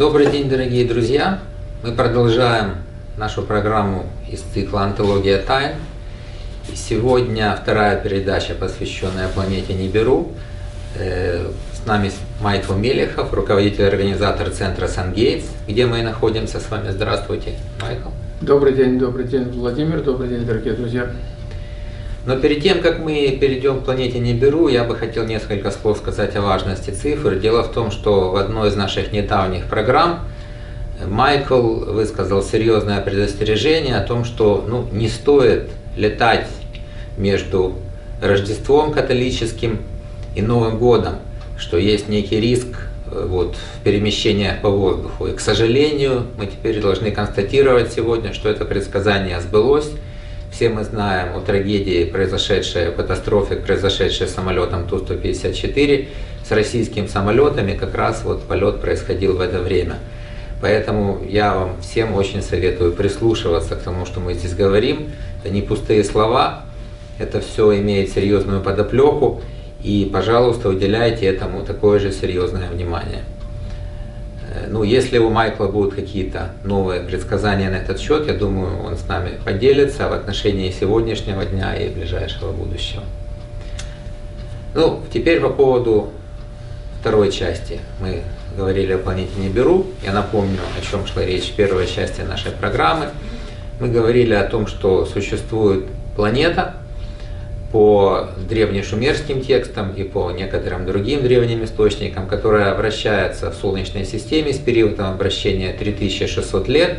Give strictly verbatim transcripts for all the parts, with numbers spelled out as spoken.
Добрый день, дорогие друзья! Мы продолжаем нашу программу из цикла «Антология тайн». И сегодня вторая передача, посвященная планете Нибиру. С нами Майкл Мелехов, руководитель и организатор центра Сан-Гейтс, где мы и находимся с вами. Здравствуйте, Майкл. Добрый день, добрый день, Владимир, добрый день, дорогие друзья. Но перед тем, как мы перейдем к планете Нибиру, я бы хотел несколько слов сказать о важности цифр. Дело в том, что в одной из наших недавних программ Майкл высказал серьезное предостережение о том, что ну, не стоит летать между Рождеством католическим и Новым годом, что есть некий риск вот, в перемещениях по воздуху. И, к сожалению, мы теперь должны констатировать сегодня, что это предсказание сбылось. Все мы знаем о трагедии, произошедшей, о катастрофе, произошедшей с самолетом Ту сто пятьдесят четыре, с российскими самолетами, как раз вот полет происходил в это время. Поэтому я вам всем очень советую прислушиваться к тому, что мы здесь говорим. Это не пустые слова, это все имеет серьезную подоплеку, и, пожалуйста, уделяйте этому такое же серьезное внимание. Ну, если у Майкла будут какие-то новые предсказания на этот счет, я думаю, он с нами поделится в отношении сегодняшнего дня и ближайшего будущего. Ну, теперь по поводу второй части. Мы говорили о планете Нибиру. Я напомню, о чем шла речь в первой части нашей программы. Мы говорили о том, что существует планета, по древнешумерским текстам и по некоторым другим древним источникам, которая вращается в Солнечной системе с периодом обращения три тысячи шестьсот лет.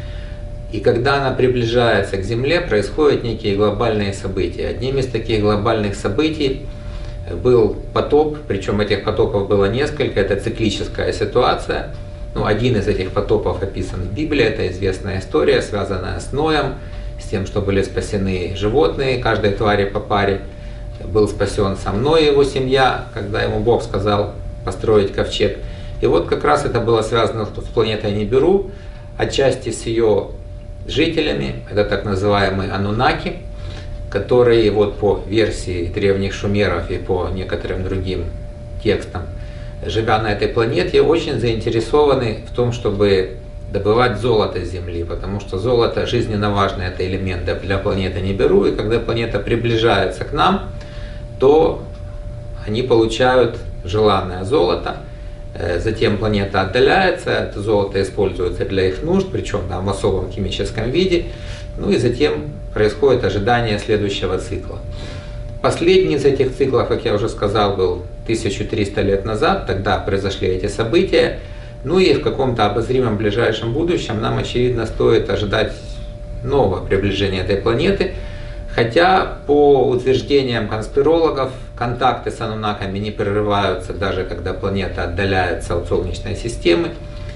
И когда она приближается к Земле, происходят некие глобальные события. Одним из таких глобальных событий был потоп, причем этих потопов было несколько, это циклическая ситуация. Ну, один из этих потопов описан в Библии, это известная история, связанная с Ноем, с тем, что были спасены животные, каждой твари по паре. Был спасен сам Ной и его семья, когда ему Бог сказал построить ковчег. И вот как раз это было связано с планетой Нибиру, отчасти с ее жителями, это так называемые анунаки, которые вот по версии древних шумеров и по некоторым другим текстам, живя на этой планете, очень заинтересованы в том, чтобы добывать золото с Земли, потому что золото жизненно важный это элемент для планеты Нибиру, и когда планета приближается к нам, то они получают желанное золото, затем планета отдаляется, это золото используется для их нужд, причем там в особом химическом виде, ну и затем происходит ожидание следующего цикла. Последний из этих циклов, как я уже сказал, был тысячу триста лет назад, тогда произошли эти события. Ну и в каком-то обозримом ближайшем будущем нам, очевидно, стоит ожидать нового приближения этой планеты. Хотя, по утверждениям конспирологов, контакты с анунаками не прерываются, даже когда планета отдаляется от Солнечной системы.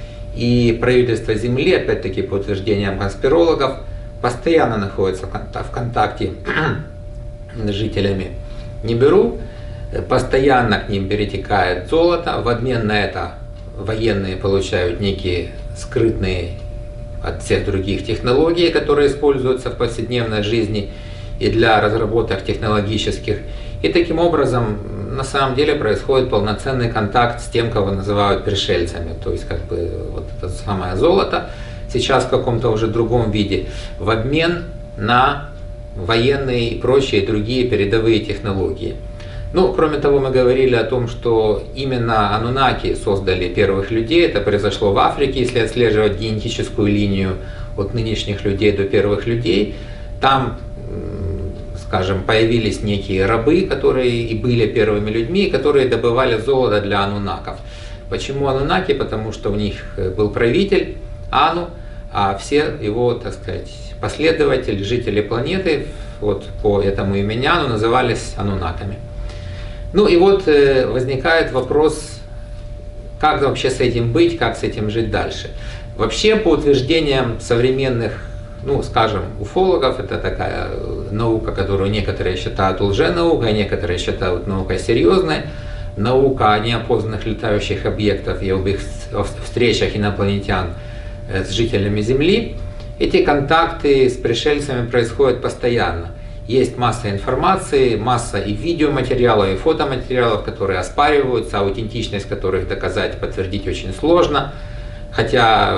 И правительство Земли, опять-таки по утверждениям конспирологов, постоянно находится в контакте с жителями Нибиру, постоянно к ним перетекает золото, в обмен на это военные получают некие скрытные от всех других технологий, которые используются в повседневной жизни и для разработок технологических. И таким образом на самом деле происходит полноценный контакт с тем, кого называют пришельцами. То есть как бы вот это самое золото сейчас в каком-то уже другом виде в обмен на военные и прочие другие передовые технологии. Ну, кроме того, мы говорили о том, что именно анунаки создали первых людей. Это произошло в Африке, если отслеживать генетическую линию от нынешних людей до первых людей. Там, скажем, появились некие рабы, которые и были первыми людьми, которые добывали золото для анунаков. Почему анунаки? Потому что у них был правитель Ану, а все его, так сказать, последователи, жители планеты, вот по этому имени Ану, назывались анунаками. Ну и вот э, возникает вопрос, как вообще с этим быть, как с этим жить дальше. Вообще, по утверждениям современных, ну скажем, уфологов, это такая наука, которую некоторые считают лженаукой, а некоторые считают наукой серьезной. Наука о неопознанных летающих объектах и об их встречах инопланетян с жителями Земли. Эти контакты с пришельцами происходят постоянно. Есть масса информации, масса и видеоматериалов, и фотоматериалов, которые оспариваются, аутентичность которых доказать, подтвердить очень сложно. хотя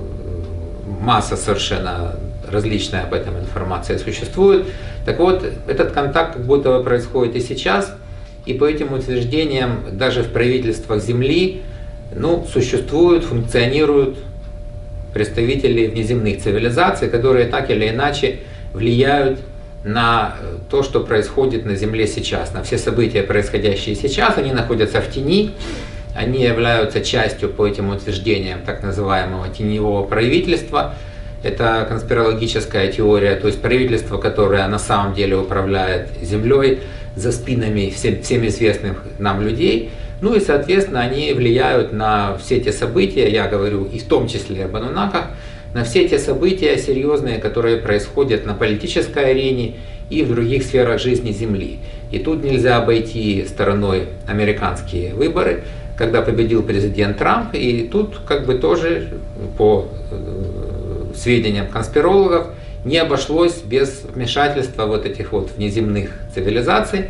масса совершенно различная об этом информация существует. Так вот, этот контакт как будто бы происходит и сейчас, и по этим утверждениям даже в правительствах Земли ну, существуют, функционируют представители внеземных цивилизаций, которые так или иначе влияют на то, что происходит на Земле сейчас, на все события, происходящие сейчас. Они находятся в тени, они являются частью, по этим утверждениям, так называемого теневого правительства. Это конспирологическая теория, то есть правительство, которое на самом деле управляет Землей за спинами всем, всем известных нам людей. Ну и, соответственно, они влияют на все те события, я говорю и в том числе об ануннаках, на все те события серьезные, которые происходят на политической арене и в других сферах жизни Земли. И тут нельзя обойти стороной американские выборы, когда победил президент Трамп, и тут как бы тоже по сведениям конспирологов не обошлось без вмешательства вот этих вот внеземных цивилизаций,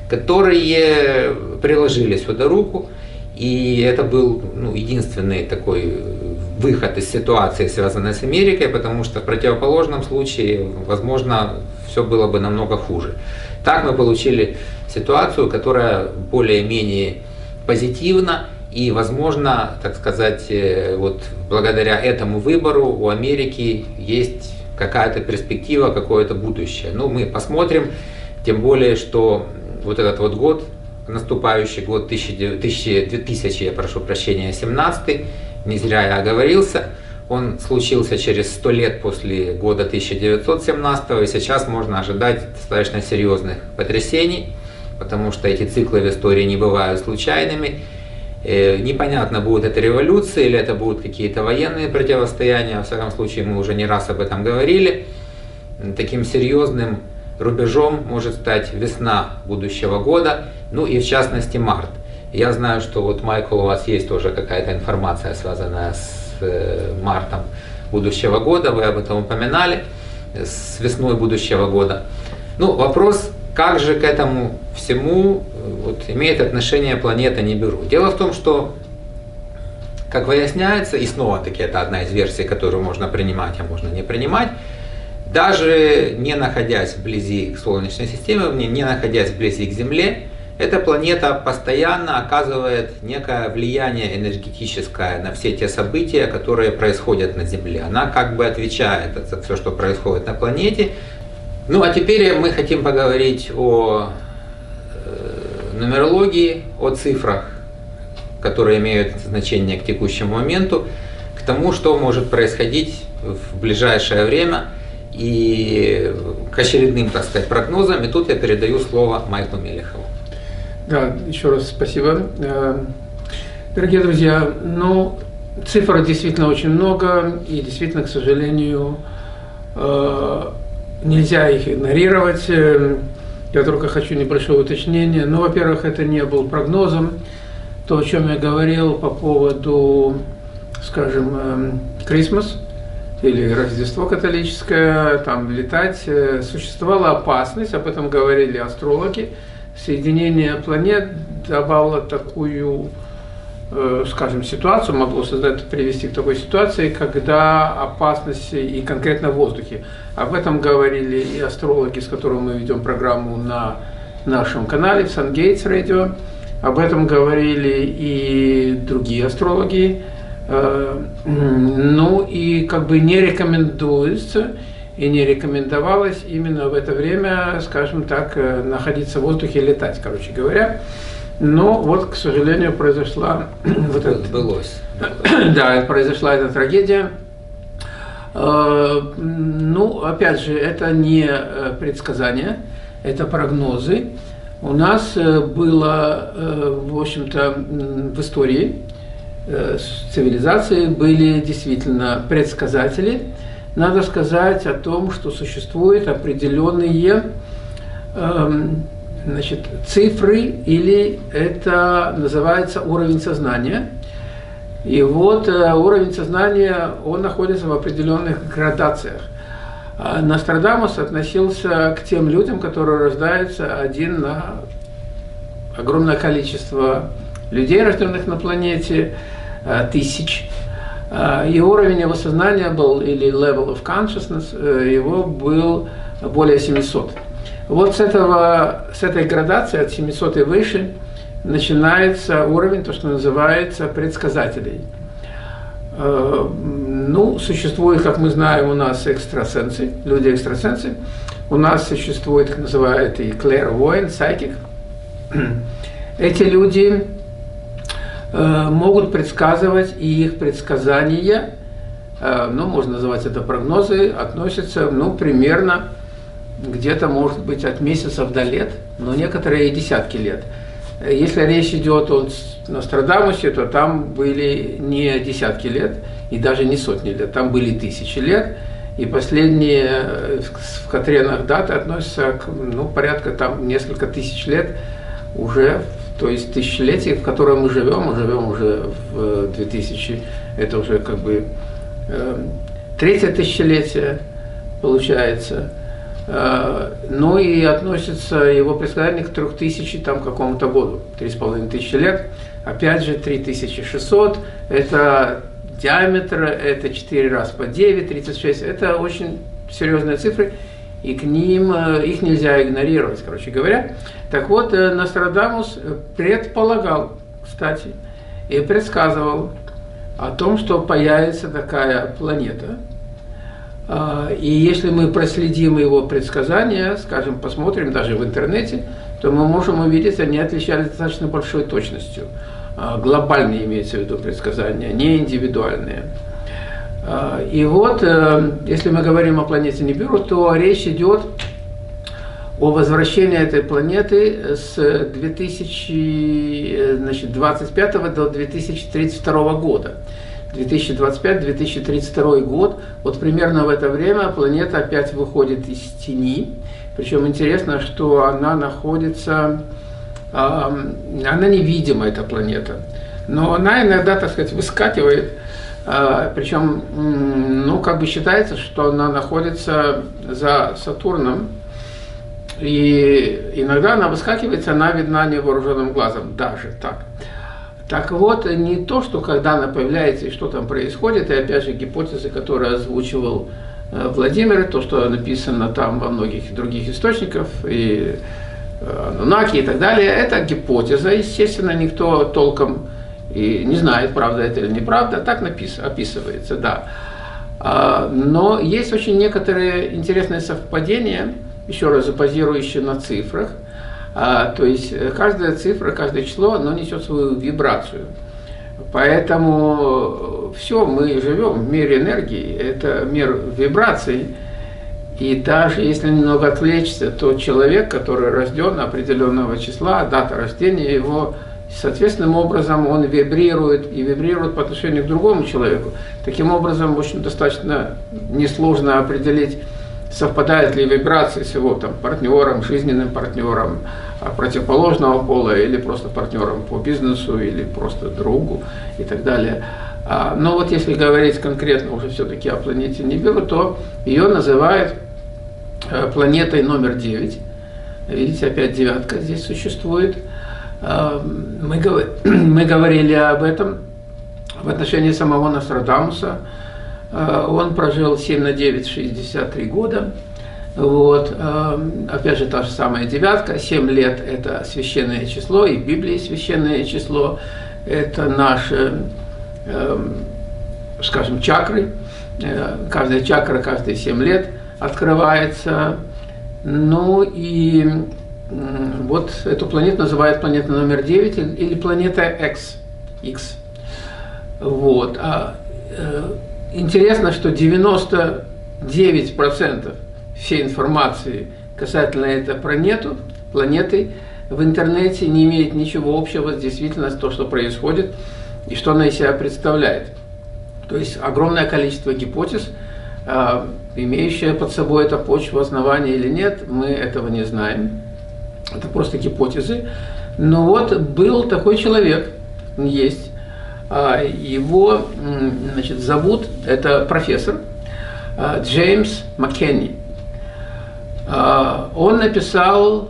которые приложили сюда руку, и это был ну, единственный такой выход из ситуации, связанной с Америкой, потому что в противоположном случае, возможно, все было бы намного хуже. Так мы получили ситуацию, которая более-менее позитивна, и, возможно, так сказать, вот благодаря этому выбору у Америки есть какая-то перспектива, какое-то будущее. Ну, мы посмотрим, тем более, что вот этот вот год, наступающий год две тысячи, я прошу прощения, семнадцатый, не зря я оговорился, он случился через сто лет после года тысяча девятьсот семнадцатого, и сейчас можно ожидать достаточно серьезных потрясений, потому что эти циклы в истории не бывают случайными. Непонятно, будет это революция или это будут какие-то военные противостояния, во всяком случае мы уже не раз об этом говорили. Таким серьезным рубежом может стать весна будущего года, ну и в частности март. Я знаю, что вот, Майкл, у вас есть тоже какая-то информация, связанная с мартом будущего года, вы об этом упоминали, с весной будущего года. Ну, вопрос, как же к этому всему вот, имеет отношение планета Нибиру? Дело в том, что, как выясняется, и снова-таки это одна из версий, которую можно принимать, а можно не принимать, даже не находясь вблизи к Солнечной системе, не находясь вблизи к Земле, эта планета постоянно оказывает некое влияние энергетическое на все те события, которые происходят на Земле. Она как бы отвечает за все, что происходит на планете. Ну а теперь мы хотим поговорить о нумерологии, о цифрах, которые имеют значение к текущему моменту, к тому, что может происходить в ближайшее время, и к очередным, так сказать, прогнозам. И тут я передаю слово Майклу Мелехову. Да, еще раз спасибо. Дорогие друзья, ну, цифр действительно очень много, и действительно, к сожалению, нельзя их игнорировать. Я только хочу небольшое уточнение. Ну, во-первых, это не был прогнозом. То, о чем я говорил по поводу, скажем, Крисмас или Рождество католическое, там летать, существовала опасность, об этом говорили астрологи. Соединение планет давало такую, скажем, ситуацию, могло создать, привести к такой ситуации, когда опасность и конкретно в воздухе. Об этом говорили и астрологи, с которыми мы ведем программу на нашем канале, в Sun Gates Radio. Об этом говорили и другие астрологи. Ну и как бы не рекомендуется и не рекомендовалось именно в это время, скажем так, находиться в воздухе и летать, короче говоря. Но вот, к сожалению, произошла вот это, Сбылось. Да, произошла эта трагедия. Ну, опять же, это не предсказания, это прогнозы. У нас было, в общем-то, в истории цивилизации были действительно предсказатели. Надо сказать о том, что существуют определенные значит, цифры, или это называется уровень сознания. И вот уровень сознания, он находится в определенных градациях. Нострадамус относился к тем людям, которые рождаются один на огромное количество людей, рожденных на планете, тысяч. И уровень его сознания был, или level of consciousness, его был более семисот. Вот с, этого, с этой градации от семисот и выше начинается уровень, то, что называется, предсказателей. Ну, существует, как мы знаем, у нас экстрасенсы, люди-экстрасенсы. У нас существует, как называют, и clairvoyant, psychic. Эти люди могут предсказывать, и их предсказания, ну, можно называть это прогнозы, относятся, ну, примерно, где-то, может быть, от месяцев до лет, но некоторые и десятки лет. Если речь идет о Нострадамусе, то там были не десятки лет, и даже не сотни лет, там были тысячи лет, и последние в Катренах даты относятся к, ну, порядка там несколько тысяч лет уже, то есть тысячелетие, в котором мы живем, мы живем уже в две тысячи, это уже как бы э, третье тысячелетие получается. Э, ну и относится его предсказание к трехтысячи там какому-то году, три с половиной тысячи лет. Опять же, три тысячи шестьсот, это диаметр, это четыре раза по девять, тридцать шесть, это очень серьезные цифры, и к ним, их нельзя игнорировать, короче говоря. Так вот, Нострадамус предполагал, кстати, и предсказывал о том, что появится такая планета. И если мы проследим его предсказания, скажем, посмотрим даже в интернете, то мы можем увидеть, они отличались достаточно большой точностью. Глобальные имеется в виду предсказания, не индивидуальные. И вот, если мы говорим о планете Нибиру, то речь идет о возвращении этой планеты с две тысячи двадцать пятого до две тысячи тридцать второго года. две тысячи двадцать пятый — две тысячи тридцать второй год, вот примерно в это время планета опять выходит из тени. Причем интересно, что она находится, она невидима, эта планета, но она иногда, так сказать, выскакивает. Причем, ну, как бы считается, что она находится за Сатурном, и иногда она выскакивает, она видна невооруженным глазом, даже так. Так вот, не то, что когда она появляется и что там происходит, и опять же гипотезы, которые озвучивал Владимир, то, что написано там во многих других источниках, и Анунаки и так далее, это гипотеза, естественно, никто толком и не знает, правда это или неправда, так напис, описывается, да. Но есть очень некоторые интересные совпадения, еще раз базирующие на цифрах. То есть каждая цифра, каждое число, оно несет свою вибрацию. Поэтому все, мы живем в мире энергии, это мир вибраций. И даже если немного отвлечься, то человек, который рожден определенного числа, дата рождения его, соответственным образом он вибрирует и вибрирует по отношению к другому человеку. Таким образом, очень достаточно несложно определить, совпадают ли вибрации с его там, партнером, жизненным партнером противоположного пола, или просто партнером по бизнесу, или просто другу и так далее. Но вот если говорить конкретно уже все-таки о планете Нибиру, то ее называют планетой номер девять. Видите, опять девятка здесь существует. Мы, мы говорили об этом в отношении самого Нострадамуса. Он прожил семь на девять, шестьдесят три года. Вот. Опять же, та же самая девятка. семь лет – это священное число, и в Библии священное число. Это наши, скажем, чакры. Каждая чакра каждые семь лет открывается. Ну и вот эту планету называют планета номер девять или планета X. X. Вот. Интересно, что девяносто девять процентов всей информации касательно этой планеты, планеты в интернете не имеет ничего общего с действительностью, то, что происходит и что она из себя представляет. То есть огромное количество гипотез, имеющая под собой эта почва основания или нет, мы этого не знаем. Это просто гипотезы. Но вот был такой человек, есть. Его, значит, зовут, это профессор Джеймс Маккенни. Он написал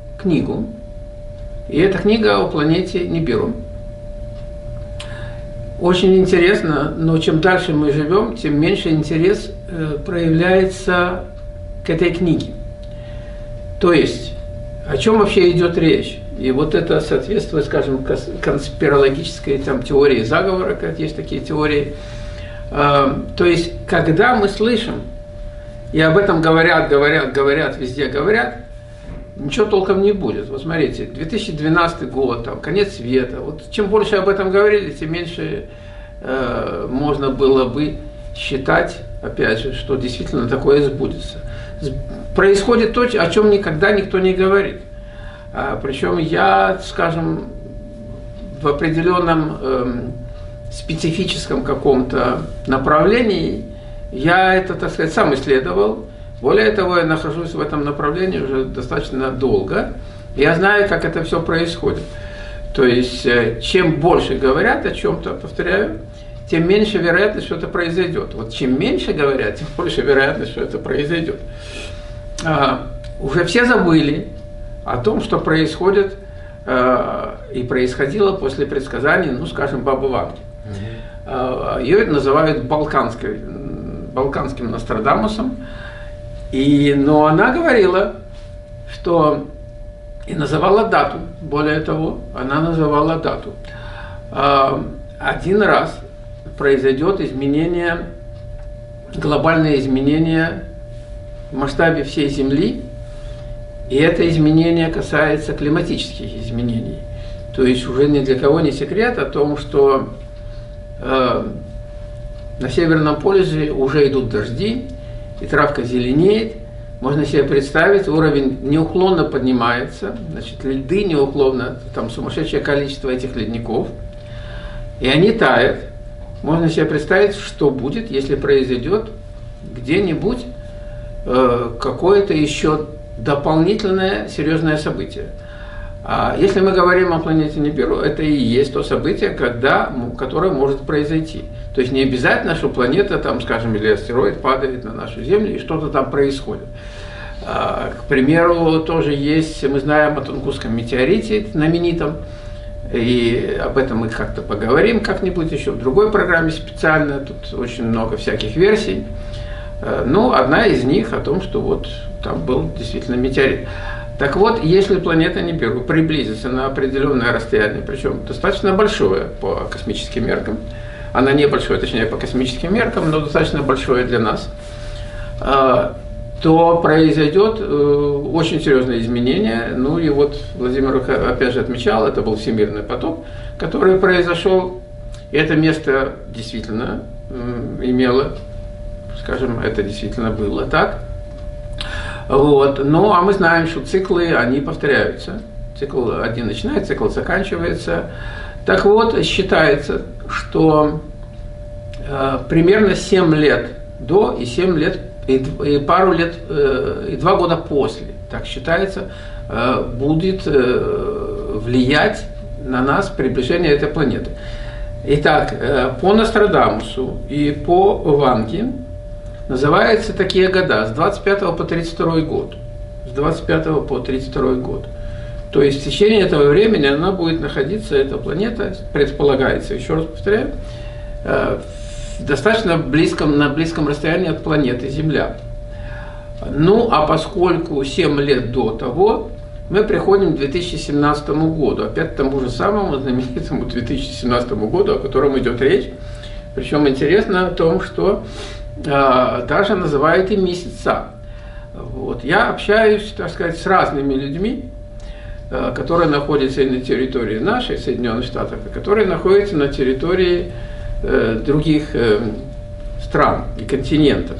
книгу, и эта книга о планете Нибиру. Очень интересно, но чем дальше мы живем, тем меньше интерес э, проявляется к этой книге. То есть, о чем вообще идет речь? И вот это соответствует, скажем, конспирологической там, теории заговора, как есть такие теории. Э, то есть, когда мы слышим, и об этом говорят, говорят, говорят, везде говорят, ничего толком не будет. Вот смотрите, две тысячи двенадцатый год, там, конец света. Вот чем больше об этом говорили, тем меньше э, можно было бы считать, опять же, что действительно такое сбудется. Происходит то, о чем никогда никто не говорит. А, причем я, скажем, в определенном э, специфическом каком-то направлении, я это, так сказать, сам исследовал. Более того, я нахожусь в этом направлении уже достаточно долго. Я знаю, как это все происходит. То есть, чем больше говорят о чем-то, повторяю, тем меньше вероятность, что это произойдет. Вот чем меньше говорят, тем больше вероятность, что это произойдет. А, уже все забыли о том, что происходит а, и происходило после предсказаний, ну, скажем, Бабы Ванги. А, ее называют балканской, балканским Нострадамусом. И, но она говорила, что и называла дату, более того, она называла дату. Один раз произойдет изменение, глобальное изменение в масштабе всей Земли, и это изменение касается климатических изменений. То есть уже ни для кого не секрет о том, что э, на Северном полюсе уже идут дожди, и травка зеленеет, можно себе представить, уровень неуклонно поднимается, значит, льды неуклонно, там сумасшедшее количество этих ледников, и они тают. Можно себе представить, что будет, если произойдет где-нибудь э, какое-то еще дополнительное серьезное событие. А если мы говорим о планете Нибиру, это и есть то событие, когда, которое может произойти. То есть не обязательно, что планета, там, скажем, или астероид падает на нашу Землю и что-то там происходит. А, к примеру, тоже есть, мы знаем о Тунгусском метеорите знаменитом, и об этом мы как-то поговорим как-нибудь еще в другой программе специально, тут очень много всяких версий. А, ну, одна из них о том, что вот там был действительно метеорит. Так вот, если планета Нибиру приблизится на определенное расстояние, причем достаточно большое по космическим меркам, она небольшое, точнее, по космическим меркам, но достаточно большое для нас, то произойдет очень серьезное изменение. Ну и вот Владимир опять же отмечал, это был всемирный потоп, который произошел, и это место действительно имело, скажем, это действительно было так. Вот. Ну, а мы знаем, что циклы, они повторяются. Цикл один начинается, цикл заканчивается. Так вот, считается, что э, примерно семь лет до и семь лет, и, и пару лет, э, и два года после, так считается, э, будет э, влиять на нас приближение этой планеты. Итак, э, по Нострадамусу и по Ванге называются такие года с двадцать пятого по тридцать второй год. С двадцать пятого по тридцать второй год. То есть в течение этого времени она будет находиться, эта планета, предполагается, еще раз повторяю, в достаточно близком, на близком расстоянии от планеты Земля. Ну, а поскольку семь лет до того, мы приходим к две тысячи семнадцатому году, опять к тому же самому знаменитому две тысячи семнадцатому году, о котором идет речь. Причем интересно о том, что э, даже называют и месяца. Вот. Я общаюсь, так сказать, с разными людьми, э, которые находятся и на территории нашей, Соединенных Штатов, и которые находятся на территории э, других э, стран и континентов.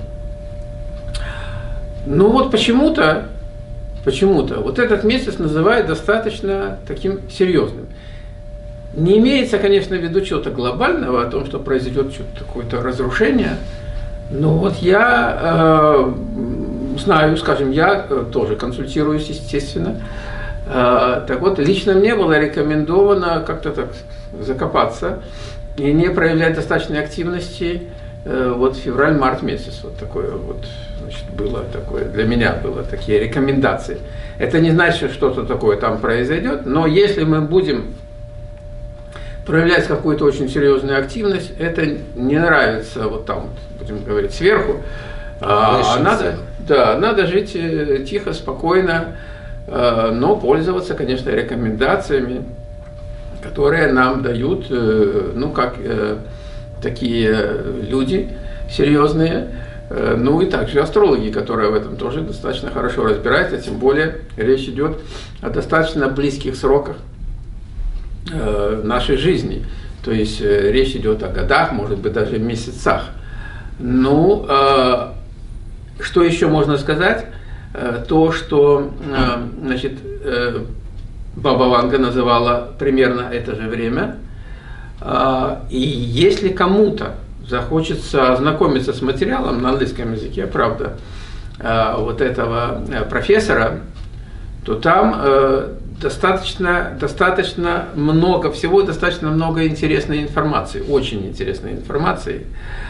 Ну вот почему-то, почему-то вот этот месяц называют достаточно таким серьезным. Не имеется, конечно, в виду чего-то глобального, о том, что произойдет что-то, какое-то разрушение, но вот я э, знаю, скажем, я тоже консультируюсь, естественно. Э, так вот, лично мне было рекомендовано как-то так закопаться и не проявлять достаточной активности э, вот февраль-март месяц. Вот такое вот, значит, было такое, для меня было такие рекомендации. Это не значит, что что-то такое там произойдет, но если мы будем проявлять какую-то очень серьезную активность, это не нравится вот там, будем говорить, сверху. А надо, да, надо жить тихо, спокойно, но пользоваться, конечно, рекомендациями, которые нам дают, ну, как такие люди серьезные, ну и также астрологи, которые в этом тоже достаточно хорошо разбираются, тем более речь идет о достаточно близких сроках нашей жизни. То есть речь идет о годах, может быть, даже месяцах. Ну, что еще можно сказать? То, что, значит, Баба Ванга называла примерно это же время. И если кому-то захочется ознакомиться с материалом на английском языке, правда, вот этого профессора, то там достаточно, достаточно много всего, достаточно много интересной информации, очень интересной информации.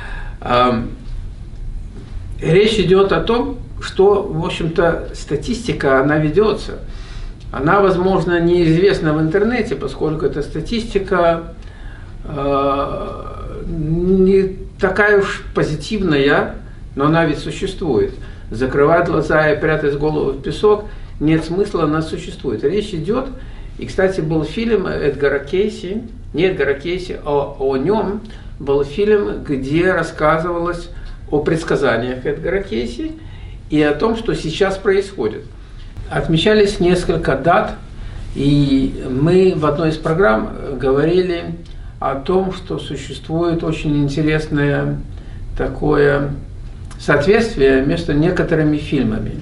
Речь идет о том, что, в общем-то, статистика, она ведется. Она, возможно, неизвестна в интернете, поскольку эта статистика э, не такая уж позитивная, но она ведь существует. Закрывать глаза и прятать голову в песок нет смысла, она существует. Речь идет, и, кстати, был фильм Эдгара Кейси, не Эдгара Кейси, а о нем был фильм, где рассказывалось о предсказаниях Эдгара Кейси и о том, что сейчас происходит. Отмечались несколько дат, и мы в одной из программ говорили о том, что существует очень интересное такое соответствие между некоторыми фильмами.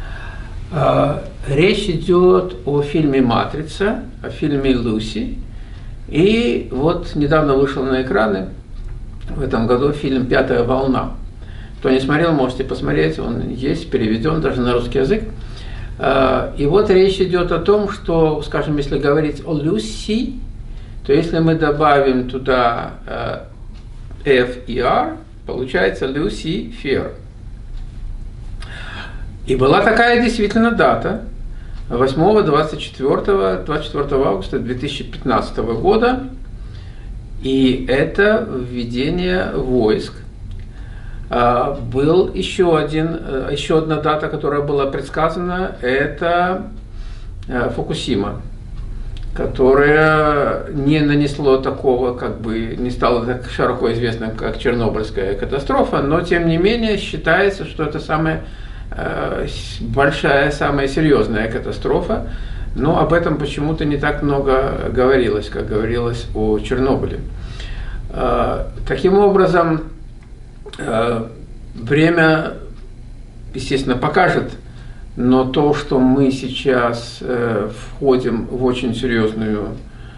Речь идет о фильме «Матрица», о фильме «Люси», и вот недавно вышел на экраны в этом году фильм «Пятая волна». Кто не смотрел, можете посмотреть, он есть, переведен даже на русский язык. И вот речь идет о том, что, скажем, если говорить о Люси, то если мы добавим туда F и R, получается Люсифер. И была такая действительно дата, восьмого, двадцать четвёртого, двадцать четвёртого августа две тысячи пятнадцатого года, и это введение войск. Был еще, один, еще одна дата, которая была предсказана, это Фукусима, которая не нанесло такого, как бы, не стала так широко известным, как Чернобыльская катастрофа, но тем не менее считается, что это самая большая, самая серьезная катастрофа, но об этом почему-то не так много говорилось, как говорилось о Чернобыле. Таким образом, время, естественно, покажет, но то, что мы сейчас входим в очень серьезную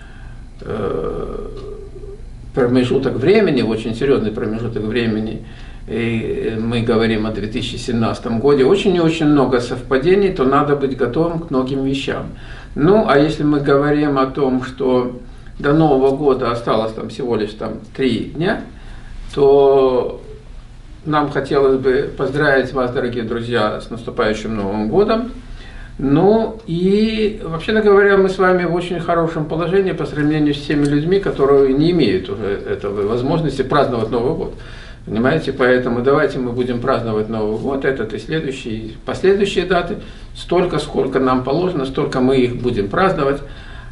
промежуток времени, в очень серьезный промежуток времени, и мы говорим о две тысячи семнадцатом году, очень и очень много совпадений, то надо быть готовым к многим вещам. Ну, а если мы говорим о том, что до Нового года осталось там всего лишь там три дня, то нам хотелось бы поздравить вас, дорогие друзья, с наступающим Новым годом. Ну и, вообще-то говоря, мы с вами в очень хорошем положении по сравнению с теми людьми, которые не имеют уже этого возможности праздновать Новый год. Понимаете, поэтому давайте мы будем праздновать Новый год, этот и следующие, последующие даты, столько, сколько нам положено, столько мы их будем праздновать.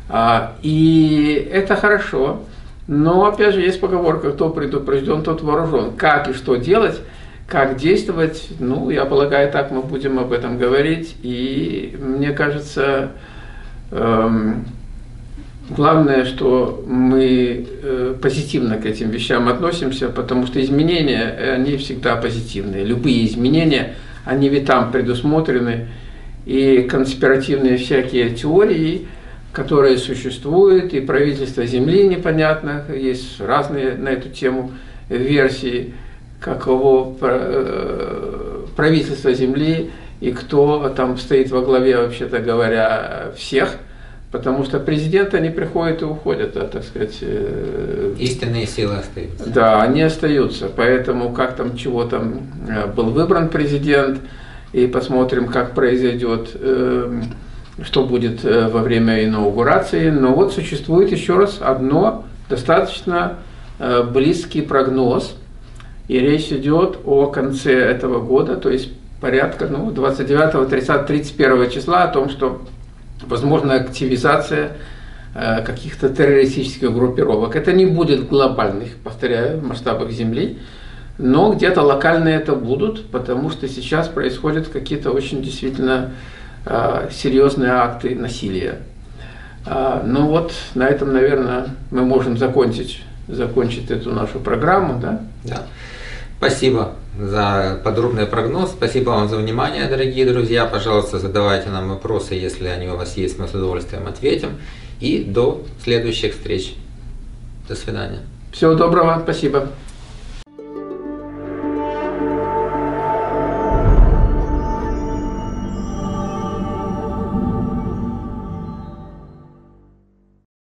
И это хорошо. Но, опять же, есть поговорка, кто предупрежден, тот вооружен. Как и что делать, как действовать, ну, я полагаю, так мы будем об этом говорить. И мне кажется, эм, главное, что мы э, позитивно к этим вещам относимся, потому что изменения, они всегда позитивные. Любые изменения, они ведь там предусмотрены. И конспиративные всякие теории, которые существуют, и правительство Земли непонятно, есть разные на эту тему версии, каково правительство Земли и кто там стоит во главе, вообще-то говоря, всех, потому что президенты, они приходят и уходят, да, так сказать. Истинные силы остаются. Да, они остаются, поэтому как там, чего там был выбран президент, и посмотрим, как произойдет, что будет во время инаугурации. Но вот существует еще раз одно достаточно э, близкий прогноз, и речь идет о конце этого года, то есть порядка ну, двадцать девятого, тридцатого, тридцать первого числа, о том, что возможна активизация э, каких-то террористических группировок. Это не будет глобальных, повторяю, в масштабах Земли, но где-то локально это будут, потому что сейчас происходят какие-то очень действительно э, серьезные акты насилия. Э, ну вот на этом, наверное, мы можем закончить, закончить эту нашу программу. Да? Да. Спасибо за подробный прогноз. Спасибо вам за внимание, дорогие друзья. Пожалуйста, задавайте нам вопросы, если они у вас есть, мы с удовольствием ответим. И до следующих встреч. До свидания. Всего доброго. Спасибо.